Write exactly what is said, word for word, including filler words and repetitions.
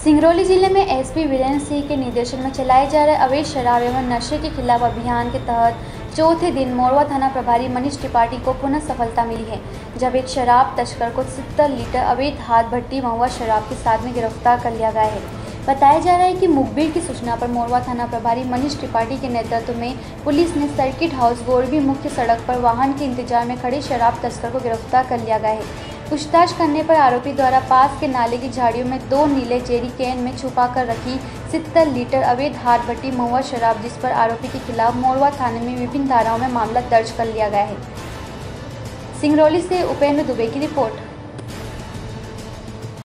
सिंगरौली जिले में एसपी वीरेंद्र सिंह के निर्देशन में चलाए जा रहे अवैध शराब एवं नशे के खिलाफ अभियान के तहत चौथे दिन मोरवा थाना प्रभारी मनीष त्रिपाठी को पुनः सफलता मिली है, जब एक शराब तस्कर को सत्तर लीटर अवैध हाथ भट्टी महुआ शराब के साथ में गिरफ्तार कर लिया गया है। बताया जा रहा है कि मुखबिर की सूचना पर मोरवा थाना प्रभारी मनीष त्रिपाठी के नेतृत्व में पुलिस ने सर्किट हाउस गोरबी मुख्य सड़क पर वाहन के इंतजार में खड़े शराब तस्कर को गिरफ्तार कर लिया गया है। पूछताछ करने पर आरोपी द्वारा पास के नाले की झाड़ियों में दो नीले जेरी कैन में छुपा कर रखी सत्तर लीटर अवैध हाथ भट्टी महुआ शराब, जिस पर आरोपी के खिलाफ मोरवा थाने में विभिन्न धाराओं में मामला दर्ज कर लिया गया है। सिंगरौली से उपेंद्र दुबे की रिपोर्ट।